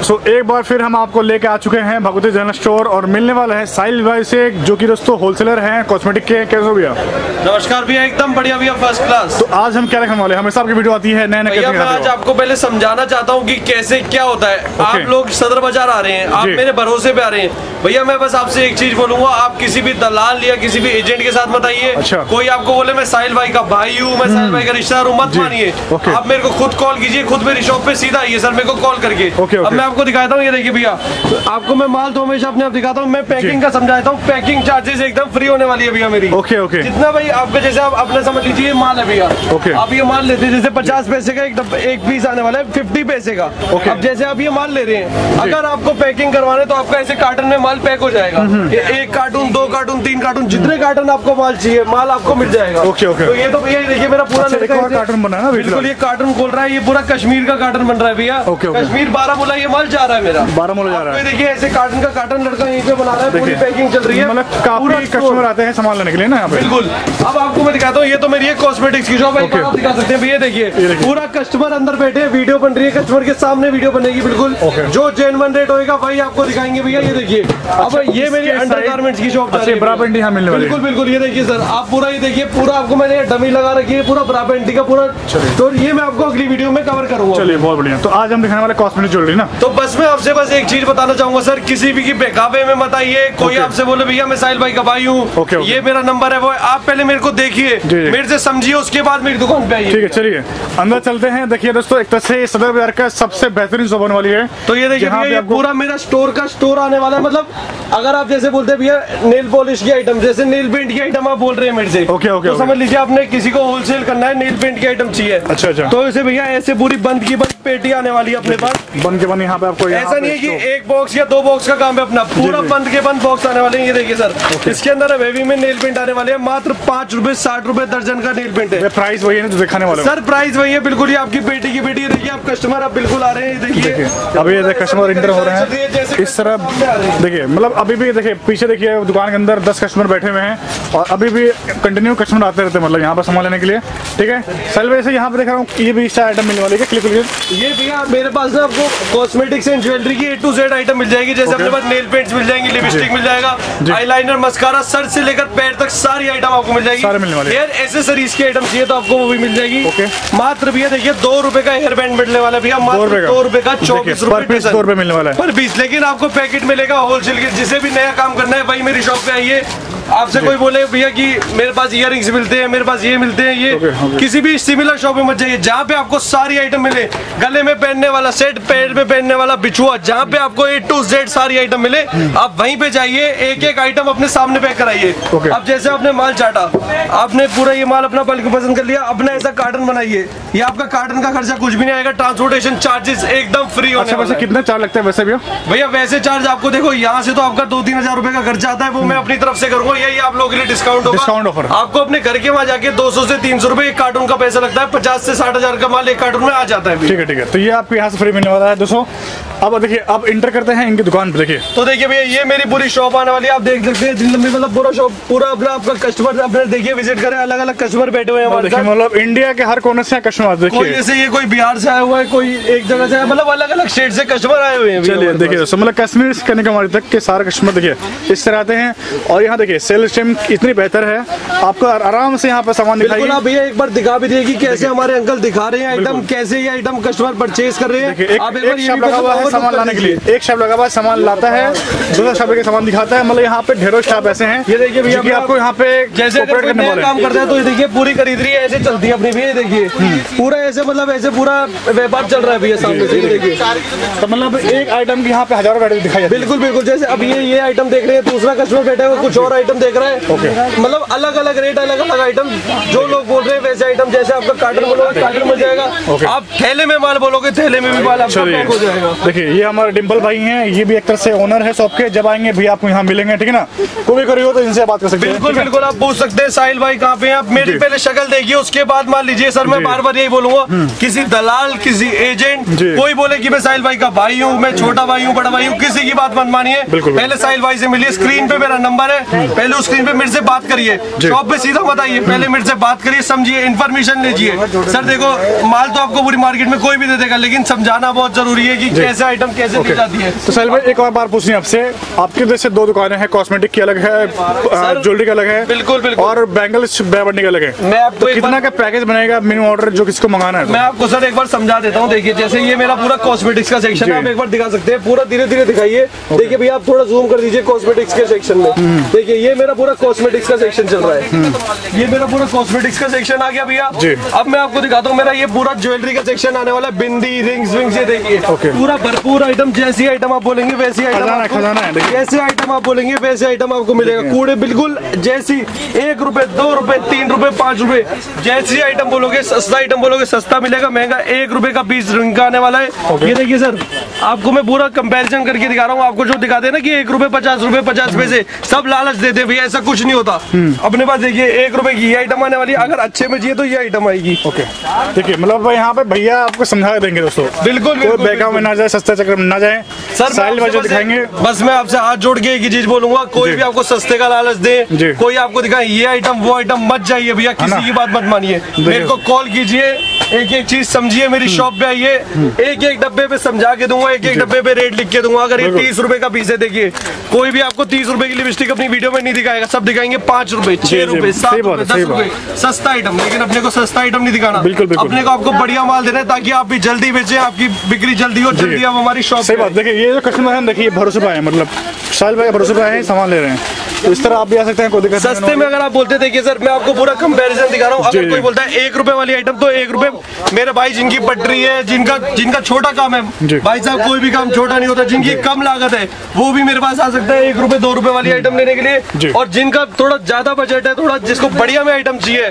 सो एक बार फिर हम आपको लेके आ चुके हैं भगवती जनरल स्टोर और मिलने वाला है साहिल भाई से, जो कि दोस्तों होलसेलर हैं कॉस्मेटिक के। कैसे हो भैया? नमस्कार भैया, एकदम बढ़िया भैया, फर्स्ट क्लास। तो आज हम क्या रखने वाले हैं? हमेशा आपकी वीडियो आती है नए नए। मैं आज आपको पहले समझाना चाहता हूँ कि कैसे क्या होता है। आप लोग सदर बाजार आ रहे हैं, आप मेरे भरोसे पे आ रहे हैं भैया। मैं बस आपसे एक चीज बोलूंगा, आप किसी भी दलाल या किसी भी एजेंट के साथ मत आइए। कोई आपको बोले मैं साहिल भाई का भाई हूँ, मैं साहिल भाई का रिश्तेदार हूँ, मत मानिए। आप मेरे को खुद कॉल कीजिए, खुद मेरी शॉप पे सीधा आइए सर, मेरे को कॉल करके। अब मैं आपको दिखाता हूँ, ये देखिए भैया, आपको मैं माल तो हमेशा अपने आप दिखाता हूँ। मैं पैकिंग का समझाता हूँ, पैकिंग चार्जेस एकदम फ्री होने वाली है भैया मेरी। जितना भाई आपके जैसे आप अपने समझ लीजिए माल है भैया, आप ये माल लेते हैं जैसे 50 पैसे का एक पीस आने वाला है 50 पैसे का। अब जैसे आप ये माल ले रहे हैं, अगर आपको पैकिंग करवाने तो आपका ऐसे कार्टन में माल पैक हो जाएगा। एक कार्टून, 2 कार्टून, 3 कार्टून, जितने कार्टन आपको माल चाहिए माल आपको मिल जाएगा। तो ये तो भैया देखिए मेरा पूरा कार्टन बना है ना, बिल्कुल ये कार्टन खोल रहा है, ये पूरा कश्मीर का कार्टन बन रहा है भैया। कश्मीर बारामूला ये माल जा रहा है मेरा, बारामूला जा रहा है। देखिए ऐसे कार्टन का कार्टन लड़का यहीं पे बना रहा है, पूरी पैकिंग चल रही है। मतलब काफी कस्टमर आते हैं सामान लेने के लिए ना यहाँ पे। बिल्कुल। अब आपको मैं दिखाता हूँ, ये तो मेरी एक कॉस्मेटिक्स की शॉप है, आप दिखा सकते हैं भैया। देखिए पूरा कस्टमर अंदर बैठे, वीडियो बन रही है, कस्टमर के सामने वीडियो बनेगी बिल्कुल। जो जेन्युइन रेट होगा वही आपको दिखाएंगे भैया। ये देखिए, अब ये मेरी अंडरगारमेंट्स की शॉप है, ब्रा पैंटी यहाँ मिलने वाली है। बिल्कुल बिल्कुल, ये देखिए सर, आप पूरा ये देखिए, पूरा आपको मैंने डमी लगा रखी है, पूरा ब्रा पैंटी का पूरा। तो ये मैं आपको अगली वीडियो में कवर करूंगा। चलिए बहुत बढ़िया। तो आज हम दिखाने वाले कॉस्मेटिक ज्वेलरी ना। तो बस मैं आपसे बस एक चीज बताना चाहूंगा सर, किसी भी की बेकाबे में मत आइए। कोई आपसे बोले भैया मैं साहिल भाई का भाई हूँ, ये मेरा नंबर है, वो आप पहले मेरे को देखिए, मेरे से समझिए, उसके बाद मेरी दुकान पे आइए। ठीक है, चलिए अंदर चलते हैं। देखिए दोस्तों, एक तरह से सदर बाजार का सबसे बेहतरीन शॉप होने वाली है। तो ये देखिए भैया, ये पूरा मेरा स्टोर का स्टोर आने वाला है। मतलब अगर आप जैसे बोलते हैं भैया नेल पॉलिश की आइटम, जैसे नेल पेंट की आइटम आप बोल रहे हैं मेरे से, तो समझ लीजिए आपने किसी को होलसेल करना है, नेल पेंट की आइटम चाहिए। अच्छा, तो इसे भैया ऐसे पूरी बंद की बंद पेटी आने वाली है अपने पास। बंद के बंद यहाँ पे आपको, ऐसा नहीं है कि एक बॉक्स या 2 बॉक्स का काम है अपना, पूरा बंद के बंद बॉक्स आने वाले हैं। ये देखिए सर, इसके अंदर हेवी में नेल पेंट आने वाले हैं, मात्र 5 रुपए 60 रुपए दर्जन का नेल पेंट है। प्राइस वही है जो दिखाने वाले सर, प्राइस वही है बिल्कुल। ये आपकी बेटी की बेटी, देखिए आप कस्टमर आप बिल्कुल आ रहे हैं। देखिए अभी ये कस्टमर इंटर हो रहे हैं इस तरह। देखिए मतलब अभी भी देखिए पीछे देखिए दुकान के अंदर 10 कस्टमर बैठे हुए हैं और अभी भी कंटिन्यू कस्टमर आते रहते हैं, मतलब यहाँ पर सामान लेने के लिए। ठीक है सर, वैसे यहाँ पे देख रहा हूँ ये भी स्टार आइटम मिलने वाली है। क्लिक ये भैया मेरे पास ना आपको कॉस्मेटिक्स एंड ज्वेलरी की A to Z आइटम मिल जाएगी। जैसे अपने पास नेल पेंट्स मिल जाएंगे, लिपस्टिक मिल जाएगा, आईलाइनर, मस्कारा, सर से लेकर पैर तक सारी आइटम आपको मिल जाएगी। हेयर एसेसरीज की आइटम चाहिए तो आपको वो भी मिल जाएगी। मात्र भैया देखिए 2 रुपए का हेयर बैंड मिलने वाला भैया, मात्र 2 रुपए का 24 रुपए मिलने वाला है पर पीस। लेकिन आपको पैकेट मिलेगा होलसेल के। जिसे भी नया काम करना है वही मेरी शॉप पे आइए। आपसे कोई बोले भैया कि मेरे पास इयररिंग्स मिलते हैं, मेरे पास ये मिलते हैं, ये किसी भी सिमिलर शॉप में मत जाइए, जहाँ पे आपको सारी आइटम मिले। गले में पहनने वाला सेट, पैर में पहनने वाला बिछुआ, जहाँ पे आपको A to Z सारी आइटम मिले, आप वहीं पे जाइए, एक एक आइटम अपने सामने पैक कराइए। अब जैसे आपने माल चाटा, आपने पूरा ये माल अपना बल्क पसंद कर लिया, अपना ऐसा कार्टन बनाइए। ये आपका कार्टन का खर्चा कुछ भी नहीं आएगा, ट्रांसपोर्टेशन चार्जेस एकदम फ्री होने वाला है। कितना चार्ज लगता है वैसे भैया? वैसे चार्ज आपको देखो यहाँ से तो आपका 2-3 हजार रुपए का खर्चा आता है, वो मैं अपनी तरफ से करूंगा। यही आप लोगों के लिए डिस्काउंट ऑफर। आपको अपने घर के वहाँ जाके 200 से 300 रुपए एक कार्टून का पैसा लगता है, 50 से 60 हजार का माल एक कार्टून में आ जाता है। ठीक है, तो ये आपको यहाँ से फ्री मिलने वाला है दोस्तों। अब देखिए अब इंटर करते हैं इनकी दुकान पे। देखिए तो देखिए भैया ये मेरी पूरी शॉप आने वाली है, आप देख सकते हैं दिन लंबी, मतलब पूरा शॉप पूरा अपना आपका कस्टमर अपने देखिए विजिट करें, अलग अलग कस्टमर बैठे हुए हैं हमारे साथ। मतलब इंडिया के हर कोने से कस्टमर देखिए, जैसे ये कोई बिहार से आया हुआ है, कोई एक जगह से, मतलब अलग अलग स्टेट से कस्टमर आए हुए हैं। चलिए देखिए दोस्तों, मतलब कश्मीर से कन्याकुमारी तक के सारे कस्टमर देखिए इस तरह आते हैं। और यहाँ देखिए सेल सिस्टम इतनी बेहतर है, आपको आराम से यहाँ पे सामान दिखाइए। आप भैया एक बार दिखा भी देगी कैसे हमारे अंकल दिखा रहे हैं आइटम, कैसे ये आइटम कस्टमर परचेज कर रहे हैं। आप एक शॉप लगा हुआ है सामान लाने के लिए, एक शॉप लगा हुआ है सामान लाता है, दूसरा शॉप के सामान दिखाता है। मतलब यहाँ पे ढेरों शॉप ऐसे हैं। ये देखिए भैया आपको यहाँ पे जैसे काम करते हैं तो ये देखिए पूरी खरीदरी है, ऐसे चलती है अपनी भी। ये देखिए पूरा ऐसे, मतलब ऐसे पूरा व्यापार चल रहा है भैया सामने से। देखिए तो मतलब एक आइटम की यहाँ पे हजारों वैरायटी दिखाई। बिल्कुल बिल्कुल, जैसे अब ये आइटम देख रहे हैं, दूसरा कस्टमर बैठा है कुछ और आइटम देख रहा है। मतलब अलग अलग रेट, अलग अलग आइटम, जो लोग बोल रहे हैं वैसे आइटम। जैसे आपका कार्टन बोलोगे कार्टन मिल जाएगा, आप थैले में माल बोलोगे थैले में भी माल आपको पैक हो जाएगा। देखिए ये हमारे डिम्पल भाई हैं, ये भी एक तरह से ओनर है शॉप के। जब आएंगे भैया आपको यहाँ मिलेंगे, ठीक है ना। कोई करिए तो इनसे बात कर सकते हैं। बिल्कुल बिल्कुल, आप पूछ सकते हैं साहिल भाई कहाँ पे हैं। आप मेरी पहले शक्ल देखिए, उसके बाद मान लीजिए। सर मैं बार बार यही बोलूंगा, किसी दलाल, किसी एजेंट, कोई बोले कि मैं साहिल भाई का भाई हूँ, मैं छोटा भाई हूँ, बड़ा भाई हूँ, किसी की बात मत मानिए। पहले साहिल भाई से मिलिए, स्क्रीन पे मेरा नंबर है, पहले उस स्क्रीन पे मेरे से बात करिए। शॉप पे सीधा मत आइए, पहले मेरे से बात करिए, समझिए, इन्फॉर्मेशन लीजिए। सर देखो माल तो आपको पूरी मार्केट में कोई भी दे देगा, लेकिन समझाना बहुत जरूरी है कि कैसे कैसे आइटम कैसे दी जाती है। तो साहिल भाई एक और बार पूछनी आपसे, आपकी जैसे 2 दुकानें हैं, कॉस्मेटिक की अलग है, ज्वेलरी का अलग है, बिल्कुल बिल्कुल, और बैंगल्स बैंड का अलग है। मैं आपको तो कितना का पैकेज बनेगा मिनिमम ऑर्डर जो किसको मंगाना है? मैं आपको सर एक बार समझा देता हूँ। देखिए जैसे ये मेरा पूरा कॉस्मेटिक्स का सेक्शन है, आप एक बार दिखा सकते हैं, पूरा धीरे धीरे दिखाइए। देखिए भैया आप थोड़ा जूम कर दीजिए कॉस्मेटिक्स के सेक्शन में। देखिए ये मेरा पूरा कॉस्मेटिक्स का सेक्शन चल रहा है, ये मेरा पूरा कॉस्मेटिक्स का सेक्शन आ गया भैया। अब मैं आपको दिखाता हूँ, मेरा ये पूरा ज्वेलरी का सेक्शन आने वाला है, बिंदी रिंग्स विंग्स, ये देखिए पूरा भरपूर आइटम, जैसी आइटम आप बोलेंगे वैसी आइटम, जैसे आइटम आप बोलेंगे वैसे आइटम आपको मिलेगा। कूड़े बिल्कुल जैसी 1 रुपए 2 रुपए 3 रुपए 5 रुपए, जैसी आइटम बोलोगे, सस्ता आइटम बोलोगे सस्ता मिलेगा, महंगा 1 रुपए का 20 रिंग का आने वाला है। ये देखिए सर आपको मैं पूरा कंपैरिजन करके दिखा रहा हूँ। आपको जो दिखाते हैं ना कि 1 रुपए 50 पैसे, सब लालच देते भैया, ऐसा कुछ नहीं होता। अपने पास देखिए 1 रुपए की ये आइटम आने वाली है, अगर अच्छे में चाहिए तो ये आइटम आएगी। ओके देखिए मतलब यहाँ पे भैया आपको समझा देंगे दोस्तों, बिल्कुल बेकाम में ना जाए, सस्ते चक्कर में ना जाए। सर साहिल भाई दिखाएंगे, बस मैं आपसे हाथ जोड़ के एक ही चीज बोलूंगा, कोई भी आपको सस्ते का लालच दे, कोई आपको दिखाए ये आइटम वो आइटम, मत जाइए भैया, किसी की बात मत मानिए, मेरे को कॉल कीजिए, एक एक चीज समझिए, मेरी शॉप पे आइए, एक एक डब्बे पे समझा के दूंगा, एक एक डब्बे पे रेट लिख के दूंगा। अगर ये 30 रुपए का पीस है, देखिए कोई भी आपको 30 रुपए की लिपस्टिक अपनी वीडियो में नहीं दिखाएगा, सब दिखाएंगे 5 रुपए 6 रुपए 7 रुपए 10 रुपए, सस्ता आइटम। लेकिन अपने को सस्ता आइटम नहीं दिखाना, अपने को आपको बढ़िया माल देना है ताकि आप भी जल्दी बेचे, आपकी बिक्री जल्दी हो, जल्दी आप हमारी शॉप। सही बात। देखिए ये जो कस्टमर है, देखिए भरोसे पे आए, मतलब साहिल भाई भरोसे पे आए सामान ले रहे हैं, तो इस तरह आप भी आ सकते हैं, कोई दिक्कत नहीं। सस्ते में अगर आप बोलते, देखिए सर मैं आपको पूरा कंपैरिजन दिखा रहा हूँ। अगर कोई बोलता है 1 रुपए वाली आइटम तो 1 रुपए, मेरे भाई जिनकी पटरी है, जिनका छोटा काम है, भाई साहब कोई भी काम छोटा नहीं होता, जिनकी कम लागत है वो भी मेरे पास आ सकता है 1 रुपए 2 रुपए वाली आइटम लेने के लिए। और जिनका थोड़ा ज्यादा बजट है, थोड़ा जिसको बढ़िया में आइटम चाहिए,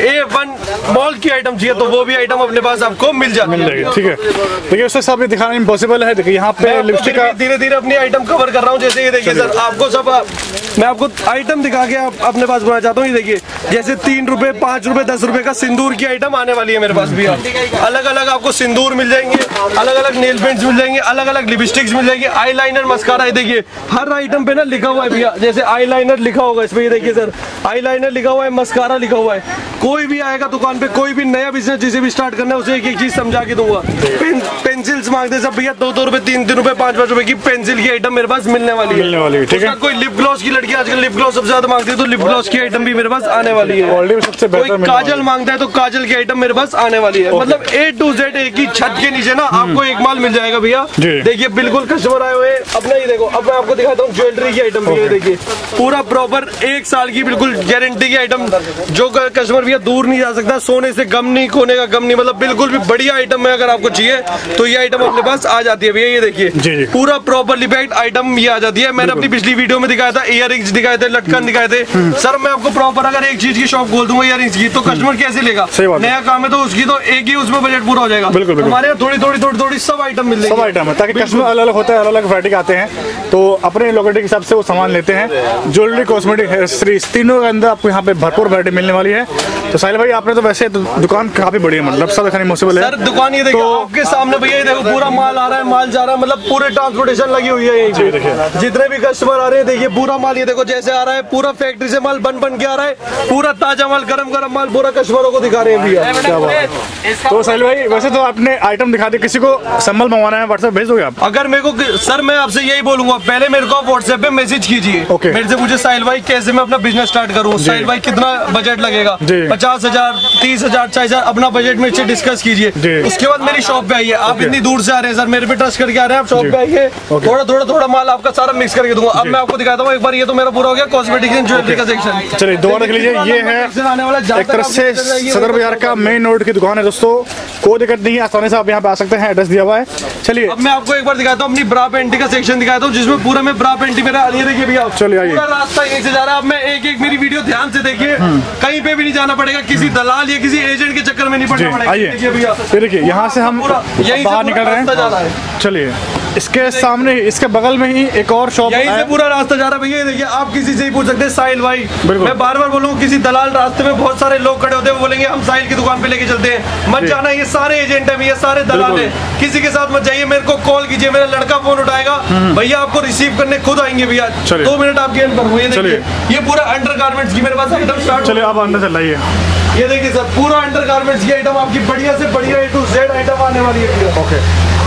A1 मॉल की आइटम चाहिए, तो वो भी आइटम अपने पास आपको मिल जाएगी। ठीक है, देखिए उससे सब दिखाना इम्पॉसिबल है। देखिए यहाँ पे लिपस्टिक का धीरे धीरे अपनी आइटम कवर कर रहा हूँ। जैसे ये देखिए सर, आपको सब मैं आपको आइटम दिखा के आप अपने पास बनाना चाहता हूँ। ये देखिए जैसे 3 रुपए 5 रुपए 10 रुपए का सिंदूर की आइटम आने वाली है मेरे पास भी। अलग अलग आपको सिंदूर मिल जाएंगे, अलग अलग नेल पेंट्स मिल जाएंगे, अलग अलग लिपस्टिक्स मिल जाएंगे, आई लाइनर मस्कारा। देखिए हर आइटम पे ना लिखा हुआ है भैया, जैसे आई लाइनर लिखा होगा इसमें, ये देखिए सर आई लाइनर लिखा हुआ है, मस्कारा लिखा हुआ है। कोई भी आएगा दुकान पे, कोई भी नया बिजनेस जिसे भी स्टार्ट करना है, उसे एक एक चीज समझा के दूंगा। पेंसिल्स मांगते सब भैया 2 रुपए 3 रुपए 5 रुपए की पेंसिल की आइटम मेरे पास मिलने वाली है। ठीक है, कोई लिप ग्लॉस की लड़की आजकल लिप ग्लॉस सबसे ज्यादा मांगती है, तो लिप ग्लॉस की आइटम भी मेरे पास आने वाली है। सबसे कोई काजल मांगता है तो काजल की आइटम मेरे पास आने वाली है। मतलब A to Z एक ही छत के नीचे ना आपको एक माल मिल जाएगा भैया। देखिए बिल्कुल कस्टमर आए हुए अपना ही देखो। अब मैं आपको दिखाता हूँ ज्वेलरी की आइटम भी है। देखिए पूरा प्रॉपर 1 साल की बिल्कुल गारंटी की आइटम, जो कस्टमर भैया दूर नहीं जा सकता, सोने से गम नहीं, खोने का गम नहीं, मतलब बिल्कुल भी बढ़िया आइटम है। अगर आपको चाहिए तो ये आइटम अपने पास आ जाती है भैया। ये देखिए पूरा प्रॉपरली पैक्ड आइटम ये आ जाती है। मैंने अपनी पिछली वीडियो में दिखाया था, इयररिंग्स दिखाए थे, लटकन दिखाए थे। सर मैं आपको प्रॉपर अगर एक चीज की शॉप खोल दूंगा इयररिंग्स की, तो कस्टमर कैसे लेगा? नया काम है तो उसकी तो एक ही उसमें बजट पूरा हो जाएगा। हमारे यहाँ थोड़ी सब आइटम मिल जाएगी, सब आइटम है, ताकि कस्टमर अलग अलग होता है, अलग अलग वैरायटी आते हैं, तो अपने लोकेलिटी के हिसाब से वो सामान लेते हैं। ज्वेलरी, कॉस्मेटिक, हेयरस्टाइल, तीनों के अंदर आपको यहाँ पे भरपूर वैरायटी मिलने वाली है। तो साहिल भाई आपने तो वैसे दुकान काफी बड़ी है, मतलब सब दिखानी पॉसिबल है। सर दुकान ये देखो आपके सामने भैया, ये देखो पूरा माल आ रहा है, माल जा रहा है, मतलब पूरे ट्रांसपोर्टेशन लगी हुई है यहीं पे। जितने भी कस्टमर आ रहे हैं देखिए पूरा माल ये देखो जैसे आ रहा है, पूरा फैक्ट्री से माल बन के आ रहा है, पूरा ताजा माल गरम माल पूरा कस्टमरों को दिखा रहे हैं भैया। क्या बात है। तो साहिल भाई वैसे तो आपने आइटम दिखा दी, किसी को संभल मंगवाना है व्हाट्सएप भेज दोगे आप? अगर मेरे को सर मैं आपसे यही बोलूंगा, पहले मेरे को व्हाट्सएप पे मैसेज कीजिए, मेरे से पूछे साहिल भाई कैसे मैं अपना बिजनेस स्टार्ट करूँ, साहिल भाई कितना बजट लगेगा, 50,000 30,000 40,000 अपना बजट मेरे से डिस्कस कीजिए। उसके बाद मेरी शॉप पे आइए। आप इतनी दूर से आ रहे हैं सर, मेरे पे ट्रस्ट करके आ रहे हैं, आप शॉप पे आइए, थोड़ा माल आपका सारा मिक्स करके दूंगा। अब मैं आपको दिखाता हूँ एक बार, ये तो मेरा पूरा हो गया कॉस्मेटिक्स एंड ज्वेलरी का सेक्शन। चलिए दोबारा देख लीजिए, ये है एक तरह से सदर बाजार का मेन रोड की दुकान है दोस्तों, कोई दिक्कत नहीं है, आसानी से आप यहाँ पे आ सकते हैं, एड्रेस दिया हुआ है। चलिए अब मैं आपको एक बार दिखाता हूँ अपनी ब्रा पेंटी का सेक्शन दिखाता हूँ, जिसमें पूरा मैं ब्रा पेंटी मेरा ये देखिए भैया, चलिए आइए, पूरा रास्ता यहीं से जा रहा है। अब मैं एक मेरी वीडियो ध्यान से देखिए, कहीं पे भी नहीं जाना पड़ेगा, किसी दलाल या किसी एजेंट के चक्कर में नहीं पड़ना पड़ेगा। देखिए भैया, देखिए यहाँ से हम बाहर निकल रहे हैं। चलिए इसके सामने, इसके बगल में ही एक और शॉप, यहीं से पूरा रास्ता जा रहा है भैया। देखिए आप किसी से ही पूछ सकते हैं साहिल भाई, मैं बार बार बोलूँ, किसी दलाल रास्ते में बहुत सारे लोग खड़े होते हैं, वो बोलेंगे हम साहिल की दुकान पे लेके चलते हैं, मत जाना, ये सारे एजेंट है भैया, सारे दलाल है, किसी के साथ मत जाइए। मेरे को कॉल कीजिए, मेरा लड़का फोन उठाएगा, भैया आपको रिसीव करने खुद आएंगे भैया, 2 मिनट आप गेम करो। ये देखिए ये पूरा अंडर गारमेंट्स की मेरे पास आइटम स्टार्ट। चलिए आप अंदर चलाइए, ये देखिए सर पूरा अंडर गारमेंट्स की आइटम आपकी बढ़िया से बढ़िया A to Z आइटम आने वाली है। ओके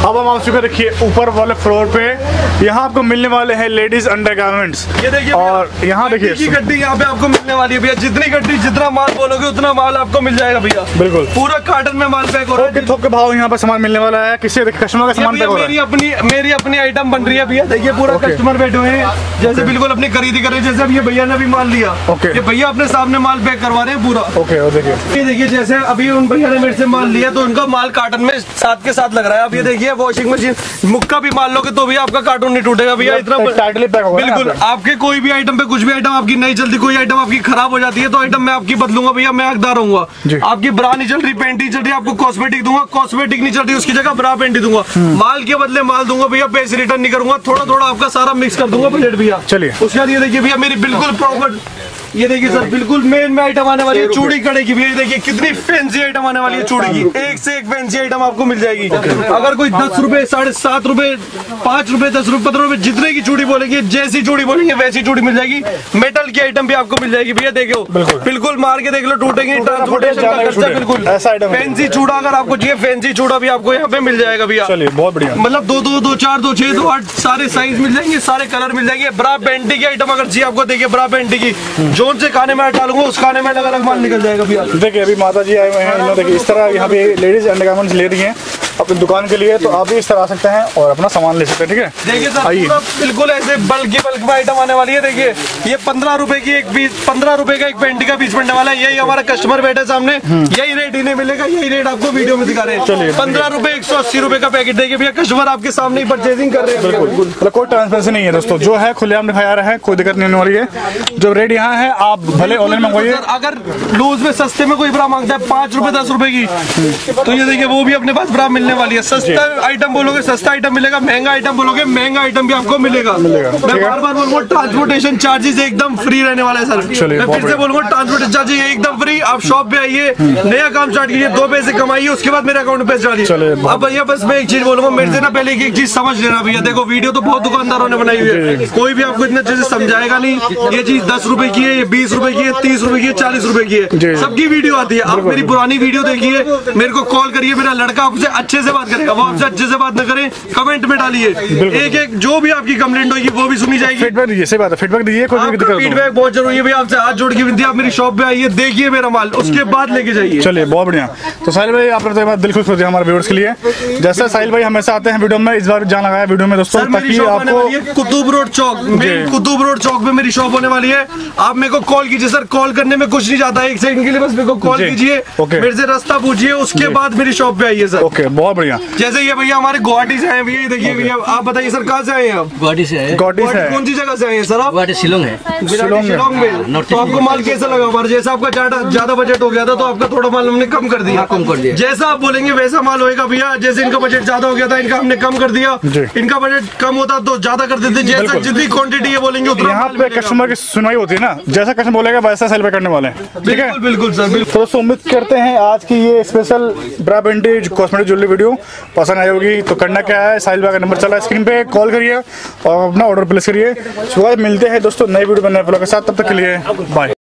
अब हम आ चुके देखिए ऊपर वाले फ्लोर पे। यहाँ आपको मिलने वाले हैं लेडीज अंडरगारमेंट्स। ये देखिए और यहाँ देखिए गड्डी यहाँ पे आपको मिलने वाली है भैया। जितनी गड्डी जितना माल बोलोगे उतना माल आपको मिल जाएगा भैया। बिल्कुल पूरा कार्टन में माल पैक हो रहा है। थोक के भाव यहाँ पर सामान मिलने वाला है। किसी कस्टमर का सामान पैक हो रहा है। मेरी अपनी आइटम बन रही है भैया। देखिए पूरा कस्टमर बैठे हुए हैं जैसे बिल्कुल अपनी खरीदी कर रहे हैं। जैसे अब ये भैया ने भी माल लिया, ये भैया अपने सामने माल पैक करवा रहे हैं पूरा। देखिए देखिए जैसे अभी उन भैया ने मेरे से माल लिया तो उनका माल कार्टन में साथ के साथ लग रहा है। अब ये देखिए वॉशिंग मशीन मुक्का भी माल लोगे तो भी आपका कार्टून नहीं टूटेगा भैया। इतना बिल्कुल आपके कोई भी आइटम पे कुछ भी आइटम आपकी नहीं चलती, कोई आइटम आपकी खराब हो जाती है तो आइटम मैं आपकी बदलूंगा भैया। मैं हकदार रहूंगा। आपकी ब्रा नहीं चल रही, पेंट नहीं चल रही, आपको कॉस्मेटिक दूंगा। कॉस्मेटिक नहीं चल रही उसकी जगह ब्रा पेंट दूंगा। माल के बदले माल दूंगा भैया। पैसे रिटर्न नहीं करूंगा। थोड़ा थोड़ा आपका सारा मिक्स कर दूंगा बजट भैया। चलिए उसके बाद ये देखिए भैया मेरी बिल्कुल प्रॉपर, ये देखिए सर बिल्कुल मेन में आइटम आने वाली है चूड़ी कड़े की भैया। देखिए कितनी फैंसी आइटम आने वाली है चूड़ी की। एक से एक फैंसी आइटम आपको मिल जाएगी। अगर कोई 10 रुपए, 7.5 रुपए, 5 रुपए, 10 रुपए, 15 रुपए जितने की चूड़ी बोलेंगे, जैसी चूड़ी बोलेंगे वैसी चूड़ी मिल जाएगी। मेटल की आइटम भी आपको मिल जाएगी भैया। देखो बिल्कुल मार के देख लो, टूटेंगे। ट्रांसपोर्टेशन का खर्चा बिल्कुल। फैंसी चूड़ा अगर आपको चाहिए, फैंसी चूड़ा भी आपको यहाँ पे मिल जाएगा भैया। चलिए बहुत बढ़िया। मतलब 2, 2, 2, 4, 2, 6, 2, 8 सारे साइज मिल जाएंगे, सारे कलर मिल जाएंगे। ब्रा पेंटी की आइटम अगर चाहिए आपको, देखिए ब्रा पेंटी की जोन से खाने में डालूंगा उस खाने में अलग अलग माल निकल जाएगा भैया। देखिए अभी माता जी आए हुए हैं। इन्होंने देखिए इस तरह यहाँ पे लेडीज अंडरगारमेंट्स ले रही हैं अपनी दुकान के लिए, तो आप भी इस तरह आ सकते हैं और अपना सामान ले सकते हैं। ठीक है देखिए सर पूरा बिल्कुल ऐसे बल्क में आइटम आने वाली है। देखिए ये 15 रुपए की एक पीस, 15 रुपए का एक पेंटी का पीस बनने वाला है। यही हमारा कस्टमर बैठे सामने, यही रेट इन्हें मिलेगा। यही रेट आपको वीडियो में दिखा रहे हैं। 15 रुपए 180 रुपए का पैकेट। देखिए भैया कस्टमर आपके सामने ही परचेजिंग कर रहे हैं। बिल्कुल मतलब कोई ट्रांसपेरेंसी नहीं है दोस्तों, जो है खुलेआम दिखाया रहा है, कोई दिक्कत नहीं होने वाली है। जो रेट यहाँ है आप भले ऑनलाइन मंगवाइए। अगर लूज में सस्ते में कोई ब्रा मांगता है 5 रुपए 10 रुपए की, तो ये देखिए वो भी अपने पास ब्रा मिलने वाली है। सस्ता आइटम बोलोगे सस्ता आइटम मिलेगा, महंगा आइटम बोलोगे महंगा आइटम भी आपको मिलेगा। मैं बार बार बोलूंगा ट्रांसपोर्टेशन चार्जेस एकदम फ्री रहने वाला है सर। मैं फिर से बोलूंगा ट्रांसपोर्टेशन चार्जेस एकदम फ्री। आप शॉप पे आइए, नया काम स्टार्ट कीजिए, 2 पैसे कमाइए, उसके बाद मेरे अकाउंट में पैसे डालिए। अब भैया बस मैं एक चीज बोलूंगा, मेरे से ना पहले एक चीज समझ लेना भैया। देखो वीडियो तो बहुत दुकानदारों ने बनाई हुई है, कोई भी आपको इतने अच्छे से समझाएगा नहीं। ये चीज 10 रुपए की है, ये 20 रुपए की है, 30 रुपए की है, 40 रुपए की है, सबकी वीडियो आती है। आप मेरी पुरानी वीडियो देखिए, मेरे को कॉल करिए, मेरा लड़का आपसे अच्छे से बात करेगा। वो आपसे अच्छे से बात न करें कमेंट में डालिए। एक जो भी आपकी कंप्लेंट होगी वो भी सुनी जाएगी। फीडबैक दीजिए, सही बात है, फीडबैक दीजिए। फीडबैक बहुत जरूरी है भैया। आपसे हाथ जोड़ के विनती, आप मेरी शॉप पे आइए, देखिए मेरा माल, उसके बाद लेके जाइए। चलिए बहुत बढ़िया। तो साहिल भाई आपने तो दिल खुश हो दिया हमारे व्यूअर्स के लिए। जैसा साहिल भाई हमेशा आते हैं वीडियो में, इस बार जान लगाया वीडियो में दोस्तों, ताकि आपको कुतुब रोड चौक, कुतुब रोड चौक पे मेरी शॉप होने वाली है। आप मेरे को कॉल कीजिए सर, कॉल करने में कुछ नहीं जाता है, 1 सेकंड के लिए बस मेरे को कॉल कीजिए, मेरे से रास्ता पूछिए, उसके बाद मेरी शॉप पे आइए सर। ओके बहुत बढ़िया। जैसे ये भैया हमारे गुवाहाटी से आए भैया। देखिए भैया आप बताइए सर कहाँ से आए हैं आप? गुवाहाटी से आए। गुवाहाटी से कौन सी जगह से आए हैं सर आप? गुवाहाटी शिलोंग है। शिलोंग में। तो आपको माल कैसा लगा हमारा? जैसा आपका ज्यादा बजट हो गया था तो आपका थोड़ा माल हमने कम कर दिया। कम कर दिया। जैसा आप बोलेंगे वैसा माल होएगा भैया। जैसे इनका बजट ज्यादा हो गया था, इनका हमने कम कर दिया। इनका बजट कम होता तो ज्यादा कर देते। जैसा जितनी क्वांटिटी है बोलेंगे उतना। यहाँ पे कस्टमर की सुनवाई होती है ना, जैसा कस्टमर बोलेगा वैसा सेल पे करने वाले हैं। ठीक है बिल्कुल सर बिल्कुल। तो दोस्तों उम्मीद करते हैं आज की ये special bra panty cosmetic jewellery video पसंद आई होगी। तो करना क्या है, साहिल भाई का नंबर चला है स्क्रीन पे, कॉल करिए और अपना ऑर्डर प्लेस करिए। सुबह मिलते हैं दोस्तों नई वीडियो में नए ब्लॉग के साथ, तब तक के लिए बाय।